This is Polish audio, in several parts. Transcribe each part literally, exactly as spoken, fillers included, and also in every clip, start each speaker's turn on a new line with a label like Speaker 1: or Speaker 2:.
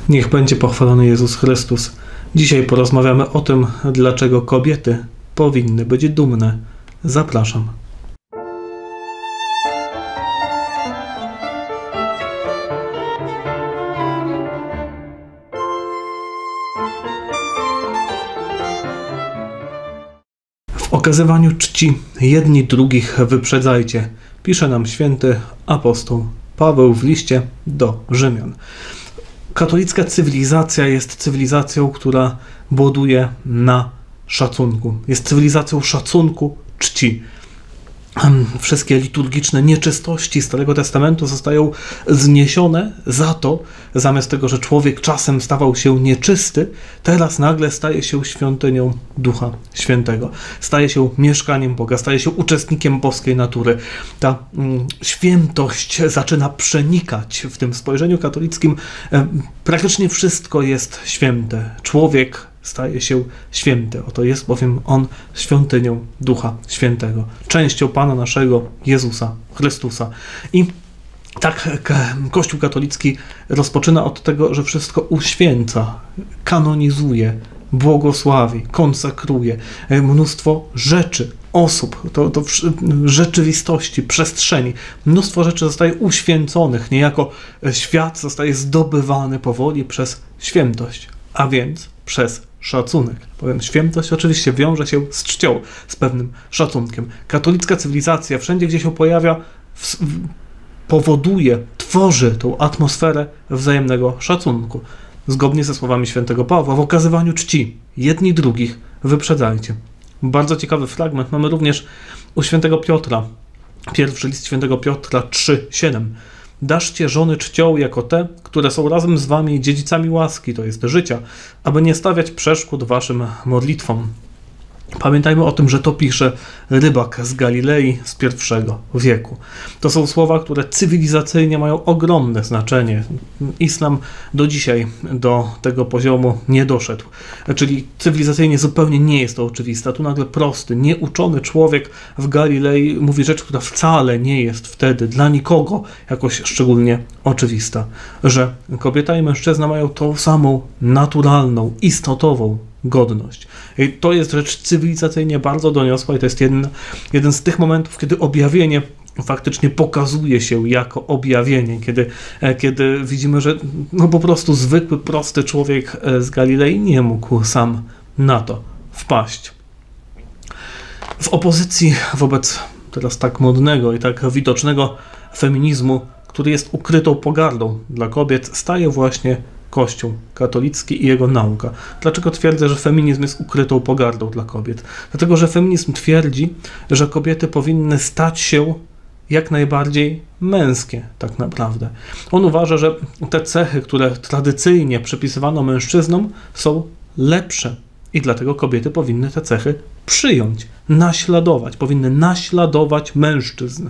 Speaker 1: Niech będzie pochwalony Jezus Chrystus. Dzisiaj porozmawiamy o tym, dlaczego kobiety powinny być dumne. Zapraszam. W okazywaniu czci jedni drugich wyprzedzajcie, pisze nam święty apostoł Paweł w liście do Rzymian. Katolicka cywilizacja jest cywilizacją, która buduje na szacunku. Jest cywilizacją szacunku, czci. Wszystkie liturgiczne nieczystości Starego Testamentu zostają zniesione za to, zamiast tego, że człowiek czasem stawał się nieczysty, teraz nagle staje się świątynią Ducha Świętego. Staje się mieszkaniem Boga, staje się uczestnikiem boskiej natury. Ta mm, świętość zaczyna przenikać w tym spojrzeniu katolickim. E, praktycznie wszystko jest święte. Człowiek staje się święty. Oto jest bowiem On świątynią Ducha Świętego, częścią Pana naszego Jezusa Chrystusa. I tak Kościół katolicki rozpoczyna od tego, że wszystko uświęca, kanonizuje, błogosławi, konsekruje mnóstwo rzeczy, osób, to, to rzeczywistości, przestrzeni. Mnóstwo rzeczy zostaje uświęconych, niejako świat zostaje zdobywany powoli przez świętość, a więc przez szacunek. Powiem, świętość oczywiście wiąże się z czcią, z pewnym szacunkiem. Katolicka cywilizacja, wszędzie gdzie się pojawia, w, w, powoduje, tworzy tą atmosferę wzajemnego szacunku. Zgodnie ze słowami świętego Pawła, w okazywaniu czci jedni drugich wyprzedzajcie. Bardzo ciekawy fragment mamy również u świętego Piotra. Pierwszy list świętego Piotra trzy siedem. Daszcie żony czcią jako te, które są razem z wami dziedzicami łaski, to jest życia, aby nie stawiać przeszkód waszym modlitwom. Pamiętajmy o tym, że to pisze rybak z Galilei z pierwszego wieku. To są słowa, które cywilizacyjnie mają ogromne znaczenie. Islam do dzisiaj do tego poziomu nie doszedł. Czyli cywilizacyjnie zupełnie nie jest to oczywiste. Tu nagle prosty, nieuczony człowiek w Galilei mówi rzecz, która wcale nie jest wtedy dla nikogo jakoś szczególnie oczywista. Że kobieta i mężczyzna mają tą samą naturalną, istotową godność. I to jest rzecz cywilizacyjnie bardzo doniosła i to jest jeden, jeden z tych momentów, kiedy objawienie faktycznie pokazuje się jako objawienie, kiedy, kiedy widzimy, że no po prostu zwykły, prosty człowiek z Galilei nie mógł sam na to wpaść. W opozycji wobec teraz tak modnego i tak widocznego feminizmu, który jest ukrytą pogardą dla kobiet, staje właśnie Kościół katolicki i jego nauka. Dlaczego twierdzę, że feminizm jest ukrytą pogardą dla kobiet? Dlatego, że feminizm twierdzi, że kobiety powinny stać się jak najbardziej męskie tak naprawdę. On uważa, że te cechy, które tradycyjnie przypisywano mężczyznom, są lepsze i dlatego kobiety powinny te cechy przyjąć, naśladować, powinny naśladować mężczyzn.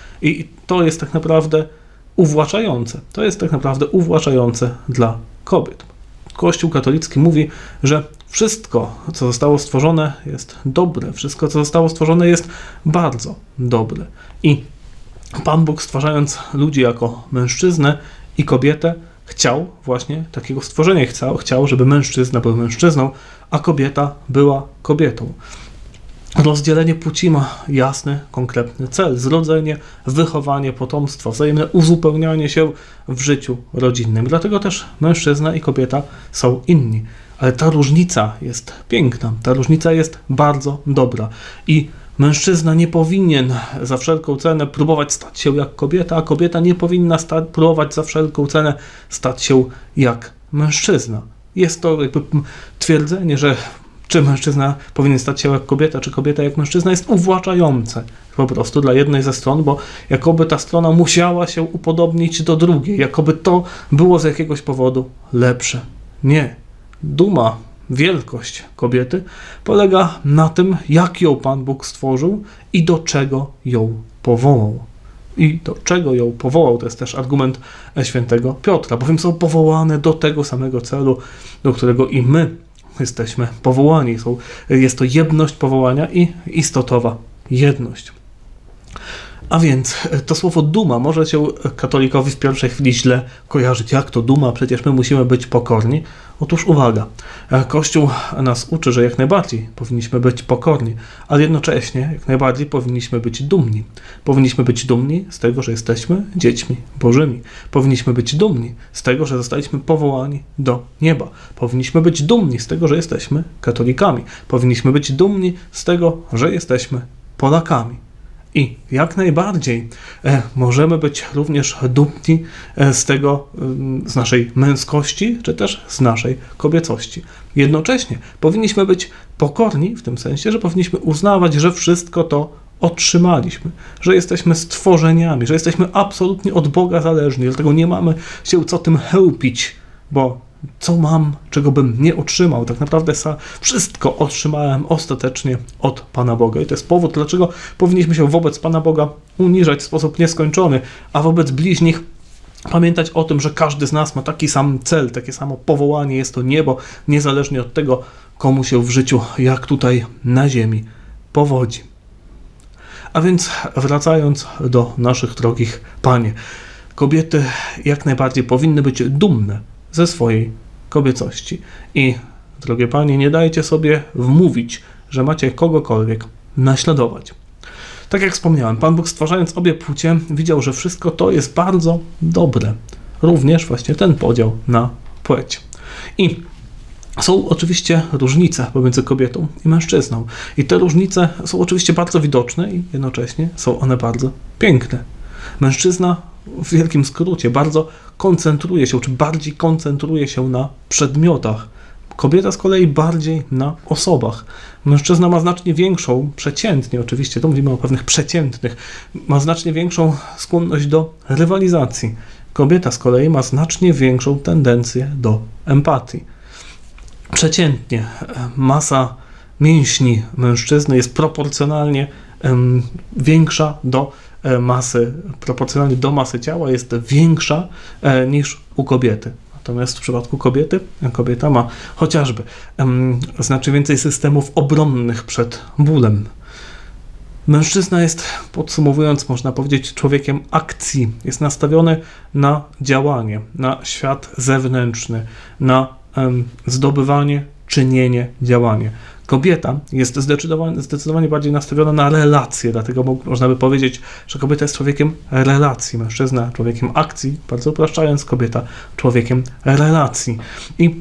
Speaker 1: I to jest tak naprawdę uwłaczające. To jest tak naprawdę uwłaczające dla kobiet. Kościół katolicki mówi, że wszystko, co zostało stworzone, jest dobre. Wszystko, co zostało stworzone, jest bardzo dobre. I Pan Bóg, stwarzając ludzi jako mężczyznę i kobietę, chciał właśnie takiego stworzenia. Chciał, chciał, żeby mężczyzna był mężczyzną, a kobieta była kobietą. Rozdzielenie płci ma jasny, konkretny cel. Zrodzenie, wychowanie potomstwa, wzajemne uzupełnianie się w życiu rodzinnym. Dlatego też mężczyzna i kobieta są inni. Ale ta różnica jest piękna. Ta różnica jest bardzo dobra. I mężczyzna nie powinien za wszelką cenę próbować stać się jak kobieta, a kobieta nie powinna sta- próbować za wszelką cenę stać się jak mężczyzna. Jest to jakby twierdzenie, że czy mężczyzna powinien stać się jak kobieta, czy kobieta jak mężczyzna, jest uwłaczające po prostu dla jednej ze stron, bo jakoby ta strona musiała się upodobnić do drugiej, jakoby to było z jakiegoś powodu lepsze. Nie. Duma, wielkość kobiety polega na tym, jak ją Pan Bóg stworzył i do czego ją powołał. I do czego ją powołał, to jest też argument świętego Piotra, bowiem są powołane do tego samego celu, do którego i my jesteśmy powołani. Są, jest to jedność powołania i istotowa jedność. A więc to słowo duma może się katolikowi w pierwszej chwili źle kojarzyć. Jak to duma? Przecież my musimy być pokorni. Otóż uwaga, Kościół nas uczy, że jak najbardziej powinniśmy być pokorni, ale jednocześnie jak najbardziej powinniśmy być dumni. Powinniśmy być dumni z tego, że jesteśmy dziećmi bożymi. Powinniśmy być dumni z tego, że zostaliśmy powołani do nieba. Powinniśmy być dumni z tego, że jesteśmy katolikami. Powinniśmy być dumni z tego, że jesteśmy Polakami. I jak najbardziej e, możemy być również dumni e, z tego, e, z naszej męskości, czy też z naszej kobiecości. Jednocześnie powinniśmy być pokorni w tym sensie, że powinniśmy uznawać, że wszystko to otrzymaliśmy, że jesteśmy stworzeniami, że jesteśmy absolutnie od Boga zależni, dlatego nie mamy się co tym chełpić, bo co mam, czego bym nie otrzymał? Tak naprawdę wszystko otrzymałem ostatecznie od Pana Boga. I to jest powód, dlaczego powinniśmy się wobec Pana Boga uniżać w sposób nieskończony, a wobec bliźnich pamiętać o tym, że każdy z nas ma taki sam cel, takie samo powołanie, jest to niebo, niezależnie od tego, komu się w życiu, jak tutaj na ziemi, powodzi. A więc wracając do naszych drogich Panie, kobiety jak najbardziej powinny być dumne ze swojej kobiecości. I, drogie Panie, nie dajcie sobie wmówić, że macie kogokolwiek naśladować. Tak jak wspomniałem, Pan Bóg, stwarzając obie płcie, widział, że wszystko to jest bardzo dobre. Również właśnie ten podział na płeć. I są oczywiście różnice pomiędzy kobietą i mężczyzną. I te różnice są oczywiście bardzo widoczne i jednocześnie są one bardzo piękne. Mężczyzna w wielkim skrócie bardzo koncentruje się, czy bardziej koncentruje się na przedmiotach. Kobieta z kolei bardziej na osobach. Mężczyzna ma znacznie większą, przeciętnie oczywiście, to mówimy o pewnych przeciętnych, ma znacznie większą skłonność do rywalizacji. Kobieta z kolei ma znacznie większą tendencję do empatii. Przeciętnie masa mięśni mężczyzny jest proporcjonalnie um, większa do masy, proporcjonalnie do masy ciała jest większa e, niż u kobiety. Natomiast w przypadku kobiety, kobieta ma chociażby um, znacznie więcej systemów obronnych przed bólem. Mężczyzna jest, podsumowując, można powiedzieć, człowiekiem akcji. Jest nastawiony na działanie, na świat zewnętrzny, na um, zdobywanie, czynienie, działanie. Kobieta jest zdecydowanie, zdecydowanie bardziej nastawiona na relacje, dlatego można by powiedzieć, że kobieta jest człowiekiem relacji, mężczyzna człowiekiem akcji, bardzo upraszczając, kobieta człowiekiem relacji. I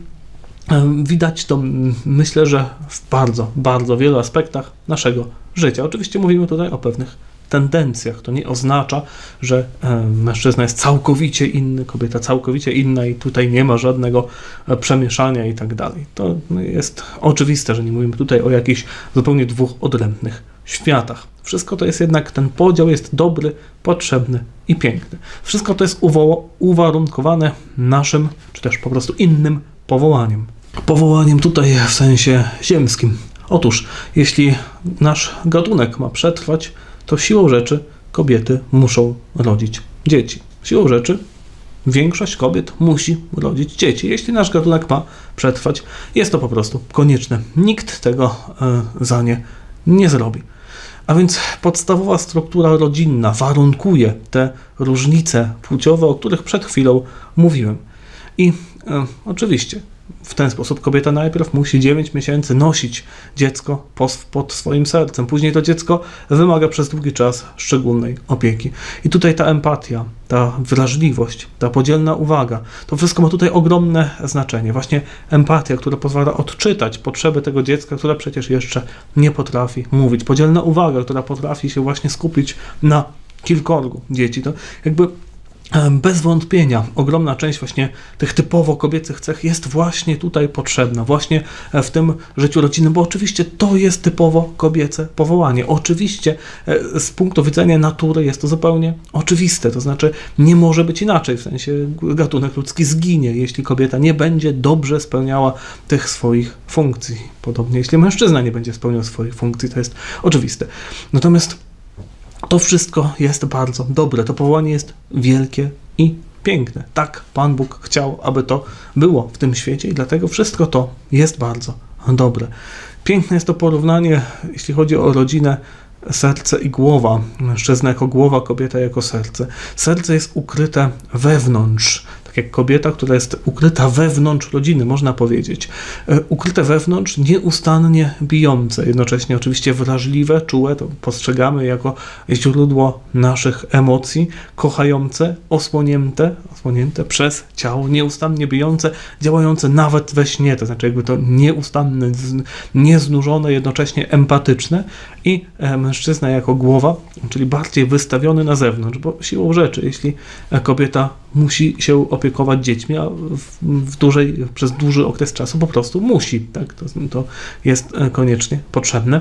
Speaker 1: widać to, myślę, że w bardzo, bardzo wielu aspektach naszego życia. Oczywiście mówimy tutaj o pewnych tendencjach. To nie oznacza, że mężczyzna jest całkowicie inny, kobieta całkowicie inna i tutaj nie ma żadnego przemieszania i tak dalej. To jest oczywiste, że nie mówimy tutaj o jakichś zupełnie dwóch odrębnych światach. Wszystko to jest jednak, ten podział jest dobry, potrzebny i piękny. Wszystko to jest uwarunkowane naszym, czy też po prostu innym powołaniem. Powołaniem tutaj w sensie ziemskim. Otóż, jeśli nasz gatunek ma przetrwać, to siłą rzeczy kobiety muszą rodzić dzieci. Siłą rzeczy większość kobiet musi rodzić dzieci. Jeśli nasz gatunek ma przetrwać, jest to po prostu konieczne. Nikt tego y, za nie nie zrobi. A więc podstawowa struktura rodzinna warunkuje te różnice płciowe, o których przed chwilą mówiłem. I y, oczywiście w ten sposób kobieta najpierw musi dziewięć miesięcy nosić dziecko pod swoim sercem. Później to dziecko wymaga przez długi czas szczególnej opieki. I tutaj ta empatia, ta wrażliwość, ta podzielna uwaga, to wszystko ma tutaj ogromne znaczenie. Właśnie empatia, która pozwala odczytać potrzeby tego dziecka, które przecież jeszcze nie potrafi mówić. Podzielna uwaga, która potrafi się właśnie skupić na kilkorgu dzieci. To jakby bez wątpienia ogromna część właśnie tych typowo kobiecych cech jest właśnie tutaj potrzebna, właśnie w tym życiu rodzinnym, bo oczywiście to jest typowo kobiece powołanie. Oczywiście z punktu widzenia natury jest to zupełnie oczywiste, to znaczy nie może być inaczej, w sensie gatunek ludzki zginie, jeśli kobieta nie będzie dobrze spełniała tych swoich funkcji. Podobnie jeśli mężczyzna nie będzie spełniał swoich funkcji, to jest oczywiste. Natomiast to wszystko jest bardzo dobre, to powołanie jest wielkie i piękne. Tak Pan Bóg chciał, aby to było w tym świecie i dlatego wszystko to jest bardzo dobre. Piękne jest to porównanie, jeśli chodzi o rodzinę, serce i głowa. Mężczyzna jako głowa, kobieta jako serce. Serce jest ukryte wewnątrz. Jak kobieta, która jest ukryta wewnątrz rodziny, można powiedzieć. Ukryte wewnątrz, nieustannie bijące, jednocześnie oczywiście wrażliwe, czułe, to postrzegamy jako źródło naszych emocji, kochające, osłonięte, osłonięte przez ciało, nieustannie bijące, działające nawet we śnie, to znaczy jakby to nieustanne, nieznużone, jednocześnie empatyczne i mężczyzna jako głowa, czyli bardziej wystawiony na zewnątrz, bo siłą rzeczy, jeśli kobieta musi się opiekować dziećmi, a w, w dużej, przez duży okres czasu po prostu musi, tak? To, to jest koniecznie potrzebne.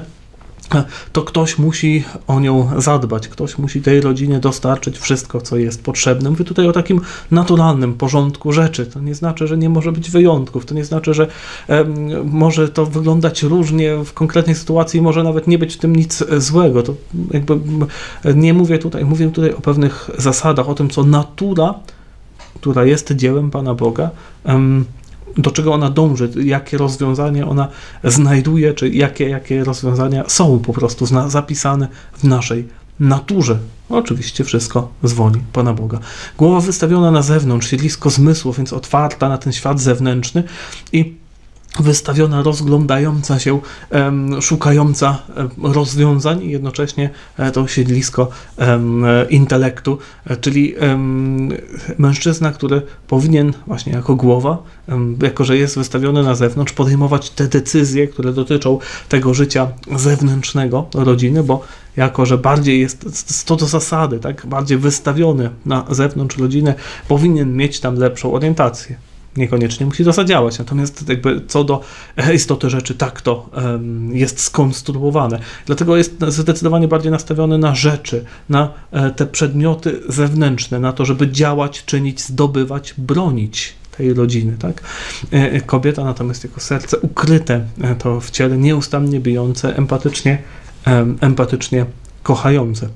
Speaker 1: To ktoś musi o nią zadbać, ktoś musi tej rodzinie dostarczyć wszystko, co jest potrzebne. Mówię tutaj o takim naturalnym porządku rzeczy. To nie znaczy, że nie może być wyjątków, to nie znaczy, że e, może to wyglądać różnie w konkretnej sytuacji, może nawet nie być w tym nic złego. To jakby nie mówię tutaj, mówię tutaj o pewnych zasadach, o tym, co natura, która jest dziełem Pana Boga, em, do czego ona dąży, jakie rozwiązania ona znajduje, czy jakie, jakie rozwiązania są po prostu zna, zapisane w naszej naturze. Oczywiście wszystko z woli Pana Boga. Głowa wystawiona na zewnątrz, siedlisko zmysłów, więc otwarta na ten świat zewnętrzny i wystawiona, rozglądająca się, um, szukająca um, rozwiązań i jednocześnie um, to siedlisko um, intelektu, czyli um, mężczyzna, który powinien właśnie jako głowa, um, jako że jest wystawiony na zewnątrz, podejmować te decyzje, które dotyczą tego życia zewnętrznego rodziny, bo jako że bardziej jest to do zasady, tak, bardziej wystawiony na zewnątrz rodzinę, powinien mieć tam lepszą orientację. Niekoniecznie musi to zadziałać, natomiast jakby co do istoty rzeczy tak to um, jest skonstruowane. Dlatego jest zdecydowanie bardziej nastawiony na rzeczy, na e, te przedmioty zewnętrzne, na to, żeby działać, czynić, zdobywać, bronić tej rodziny, tak? E, kobieta natomiast jako serce ukryte, e, to w ciele nieustannie bijące, empatycznie, e, empatycznie kochające.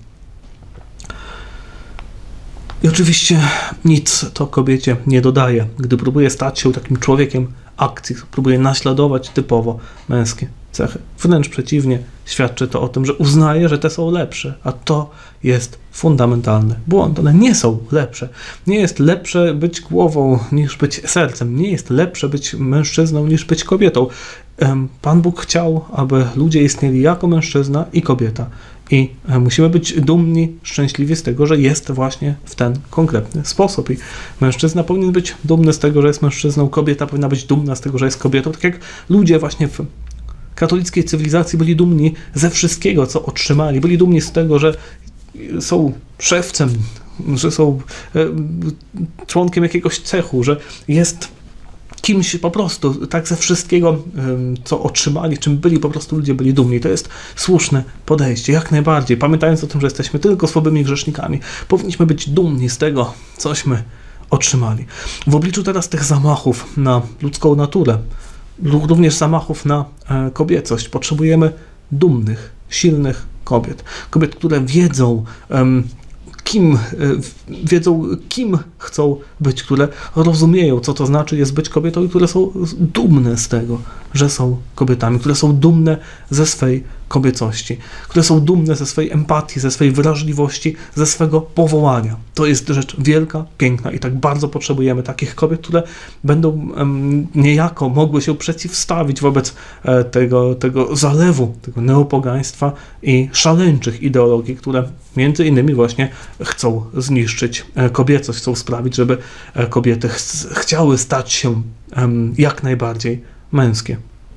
Speaker 1: I oczywiście nic to kobiecie nie dodaje, gdy próbuje stać się takim człowiekiem akcji, próbuje naśladować typowo męskie cechy. Wręcz przeciwnie, świadczy to o tym, że uznaje, że te są lepsze, a to jest fundamentalny błąd. One nie są lepsze. Nie jest lepsze być głową niż być sercem. Nie jest lepsze być mężczyzną niż być kobietą. Pan Bóg chciał, aby ludzie istnieli jako mężczyzna i kobieta. I musimy być dumni, szczęśliwi z tego, że jest właśnie w ten konkretny sposób. I mężczyzna powinien być dumny z tego, że jest mężczyzną, kobieta powinna być dumna z tego, że jest kobietą. Tak jak ludzie właśnie w katolickiej cywilizacji byli dumni ze wszystkiego, co otrzymali. Byli dumni z tego, że są szewcem, że są członkiem jakiegoś cechu, że jest kimś po prostu, tak ze wszystkiego, co otrzymali, czym byli, po prostu ludzie byli dumni. To jest słuszne podejście, jak najbardziej. Pamiętając o tym, że jesteśmy tylko słabymi grzesznikami, powinniśmy być dumni z tego, cośmy otrzymali. W obliczu teraz tych zamachów na ludzką naturę, również zamachów na kobiecość, potrzebujemy dumnych, silnych kobiet. Kobiet, które wiedzą, kim, wiedzą, kim chcą być, które rozumieją, co to znaczy jest być kobietą i które są dumne z tego, że są kobietami, które są dumne ze swej kobiecości, które są dumne ze swojej empatii, ze swojej wrażliwości, ze swego powołania. To jest rzecz wielka, piękna i tak bardzo potrzebujemy takich kobiet, które będą um, niejako mogły się przeciwstawić wobec e, tego, tego zalewu, tego neopogaństwa i szaleńczych ideologii, które między innymi właśnie chcą zniszczyć e, kobiecość, chcą sprawić, żeby e, kobiety ch chciały stać się um, jak najbardziej męskie.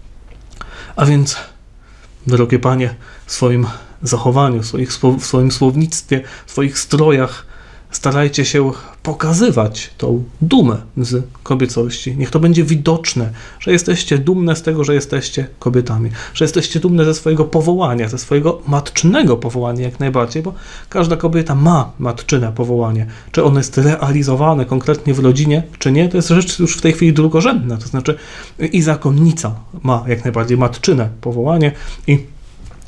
Speaker 1: A więc, drogie panie, w swoim zachowaniu, w, swoich, w swoim słownictwie, w swoich strojach starajcie się pokazywać tą dumę z kobiecości. Niech to będzie widoczne, że jesteście dumne z tego, że jesteście kobietami, że jesteście dumne ze swojego powołania, ze swojego matczynego powołania jak najbardziej, bo każda kobieta ma matczyne powołanie. Czy ono jest realizowane konkretnie w rodzinie, czy nie, to jest rzecz już w tej chwili drugorzędna. To znaczy i zakonnica ma jak najbardziej matczyne powołanie i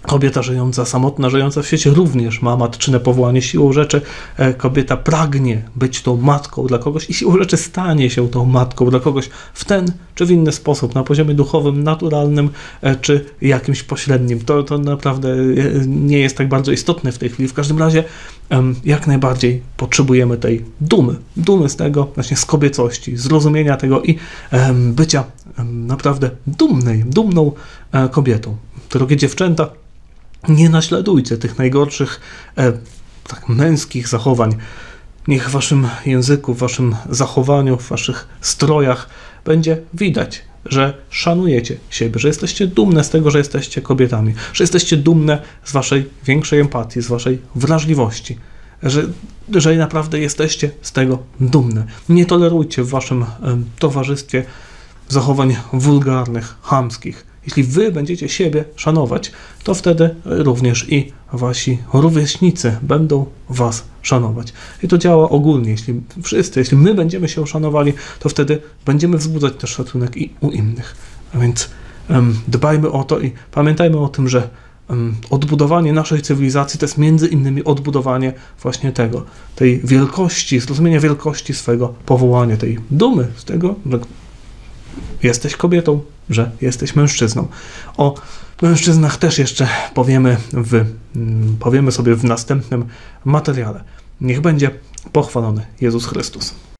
Speaker 1: Kobieta żyjąca, samotna, żyjąca w świecie również ma matczyne powołanie. Siłą rzeczy kobieta pragnie być tą matką dla kogoś i siłą rzeczy stanie się tą matką dla kogoś w ten czy w inny sposób, na poziomie duchowym, naturalnym czy jakimś pośrednim. To, to naprawdę nie jest tak bardzo istotne w tej chwili. W każdym razie jak najbardziej potrzebujemy tej dumy. Dumy z tego, właśnie z kobiecości, zrozumienia tego i bycia naprawdę dumnej, dumną kobietą. Drogie dziewczęta, nie naśladujcie tych najgorszych e, tak męskich zachowań. Niech w waszym języku, w waszym zachowaniu, w waszych strojach będzie widać, że szanujecie siebie, że jesteście dumne z tego, że jesteście kobietami, że jesteście dumne z waszej większej empatii, z waszej wrażliwości, że, że naprawdę jesteście z tego dumne. Nie tolerujcie w waszym e, towarzystwie zachowań wulgarnych, chamskich. Jeśli wy będziecie siebie szanować, to wtedy również i wasi rówieśnicy będą was szanować. I to działa ogólnie. Jeśli wszyscy, jeśli my będziemy się szanowali, to wtedy będziemy wzbudzać też szacunek i u innych. A więc um, dbajmy o to i pamiętajmy o tym, że um, odbudowanie naszej cywilizacji to jest między innymi odbudowanie właśnie tego, tej wielkości, zrozumienia wielkości swego powołania, tej dumy z tego, że jesteś kobietą, że jesteś mężczyzną. O mężczyznach też jeszcze powiemy, w, powiemy sobie w następnym materiale. Niech będzie pochwalony Jezus Chrystus.